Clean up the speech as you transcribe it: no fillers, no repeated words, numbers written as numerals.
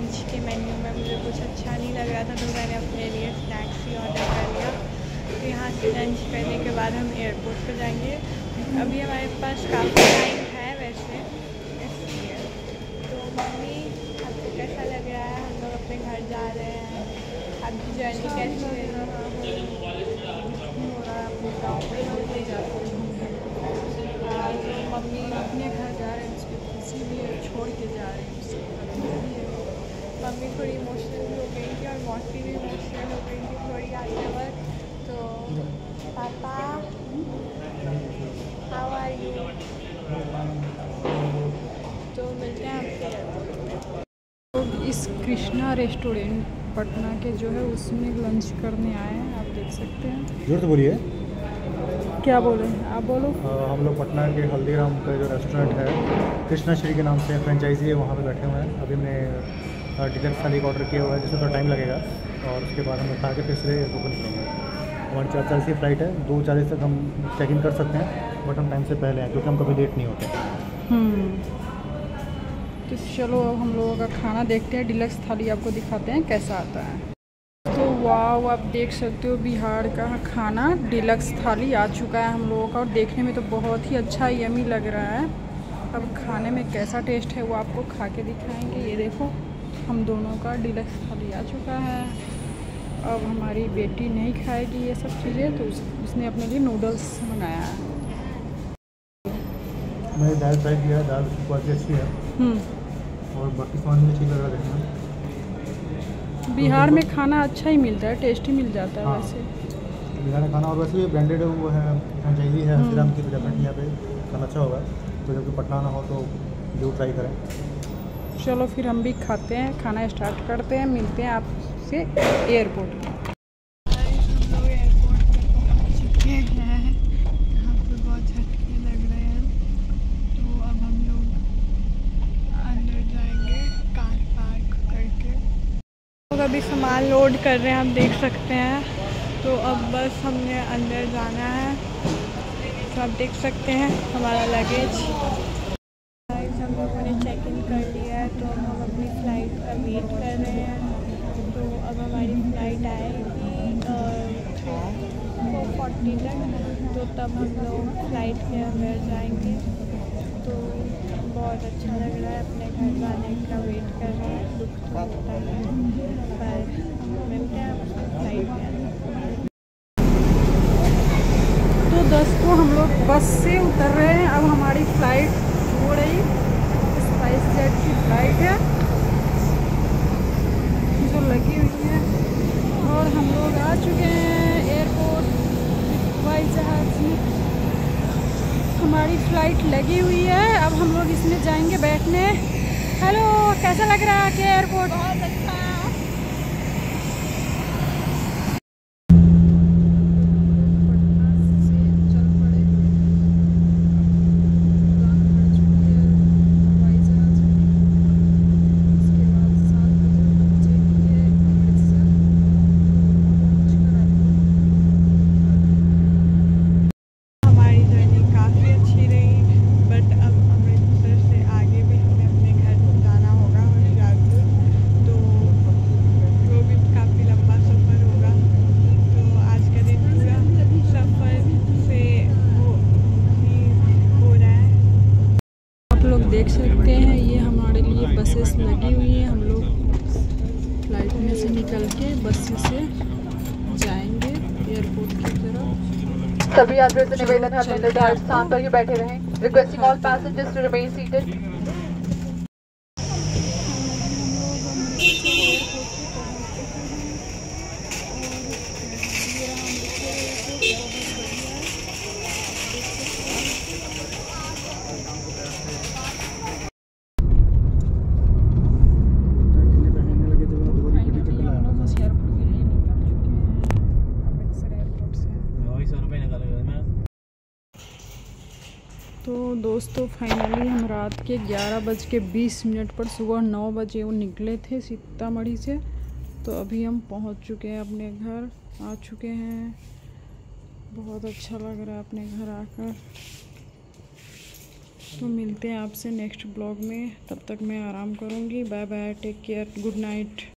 Lunch के menu में मुझे कुछ अच्छा नहीं लग रहा था, तो मैंने अपने लिए स्नैक्स ही ऑर्डर कर लिया। तो यहाँ से लंच करने के बाद हम एयरपोर्ट पर जाएंगे। अभी हमारे पास काफ़ी टाइम है वैसे, इसलिए। तो मम्मी, आपको कैसा लग रहा है? हम लोग अपने घर जा रहे हैं। आपकी जर्नी कैसी रही? मम्मी अपने घर जा रहे हैं, उसकी खुशी भी है, छोड़ के जा रहे हैं उसको। मम्मी थोड़ी इमोशनल भी हो गई थी और मौसी भी इमोशनल हो गई थी थोड़ी आते वक्त। तो पापा, हाउ आर यू? तो मिलते हैं आपसे। लोग इस कृष्णा रेस्टोरेंट पटना के जो है उसमें लंच करने आए हैं, आप देख सकते हैं। जोर से बोलिए। क्या बोले आप? बोलो। हम लोग पटना के हल्दीराम का जो रेस्टोरेंट है, कृष्णा श्री के नाम से फ्रेंचाइजी है, वहाँ पे बैठे हुए हैं। अभी हमने डिलक्स थाली का ऑर्डर किया हुआ है, जिसमें थोड़ा टाइम लगेगा, और उसके बाद हम खा के फिर से एयरपोर्ट पर निकलेंगे। हमारी 4:40 की फ़्लाइट है, 2:40 तक हम चेक इन कर सकते हैं, बट हम टाइम से पहले हैं क्योंकि हम कभी लेट नहीं होते। तो चलो अब हम लोगों का खाना देखते हैं, डिलक्स थाली आपको दिखाते हैं कैसा आता है। तो वाह, आप देख सकते हो बिहार का खाना डिलक्स थाली आ चुका है हम लोगों का, और देखने में तो बहुत ही अच्छा यमी लग रहा है। अब खाने में कैसा टेस्ट है वो आपको खा के दिखाएंगे। ये देखो, हम दोनों का डिलक्स थाली आ चुका है। अब हमारी बेटी नहीं खाएगी ये सब चीज़ें, तो उसने अपने लिए नूडल्स मंगाया है। मैंने दाल फ्राई किया है, दाल की क्वालिटी अच्छी है, और बाकी सामान भी ठीक लग रहा है देखने में। बिहार में खाना अच्छा ही मिलता है, टेस्टी मिल जाता है। हाँ, वैसे बिहार में खाना, और वैसे भी ब्रांडेड वो है, फ्रेंचाइजी है हल्दीराम की, तो डेफिनेटली यहाँ पे खाना अच्छा होगा। तो जब पटना ना हो तो जरूर ट्राई करें। चलो फिर हम भी खाते हैं, खाना स्टार्ट करते हैं, मिलते हैं आपसे एयरपोर्ट में। हम लोग एयरपोर्ट पर पहुँच चुके हैं। यहाँ पे बहुत झटके लग रहे हैं, तो अब हम लोग अंदर जाएंगे कार पार्क करके। लोग अभी सामान लोड कर रहे हैं, आप देख सकते हैं। तो अब बस हमने अंदर जाना है, तो आप देख सकते हैं हमारा लगेज। हम लोगों ने चेक इन कर लिया है, तो अब हम अपनी फ़्लाइट का वेट कर रहे हैं। तो अब हमारी फ़्लाइट आएगी 4:40 तक, तो तब हम लोग फ़्लाइट के अंदर जाएंगे। तो बहुत अच्छा लग रहा है, अपने घर जाने का वेट कर रहे हैं। दुख तो होता है, पर मिलते हैं आपको फ़्लाइट के अंदर। तो दोस्तों, हम लोग बस से उतर रहे हैं। अब हमारी फ़्लाइट हो रही, स्पाइसजेट की फ़्लाइट है जो लगी हुई है, और हम लोग आ चुके हैं एयरपोर्ट। हवाई जहाज़ में हमारी फ़्लाइट लगी हुई है, अब हम लोग इसमें जाएंगे बैठने। हेलो, कैसा लग रहा है कि एयरपोर्ट? बहुत अच्छा। देख सकते हैं ये हमारे लिए बसेस लगी हुई हैं। हम लोग फ्लाइट में से निकल के बस से जाएंगे एयरपोर्ट की तरफ। सभी यात्रियों से निवेदन है अपने निर्धारित स्थान पर ही बैठे रहें। Requesting all passengers to remain seated. तो दोस्तों, फाइनली हम रात के 11:20 पर सुबह 9 बजे वो निकले थे सीतामढ़ी से। तो अभी हम पहुंच चुके हैं, अपने घर आ चुके हैं। बहुत अच्छा लग रहा है अपने घर आकर। तो मिलते हैं आपसे नेक्स्ट ब्लॉग में, तब तक मैं आराम करूँगी। Bye bye, take care, good night.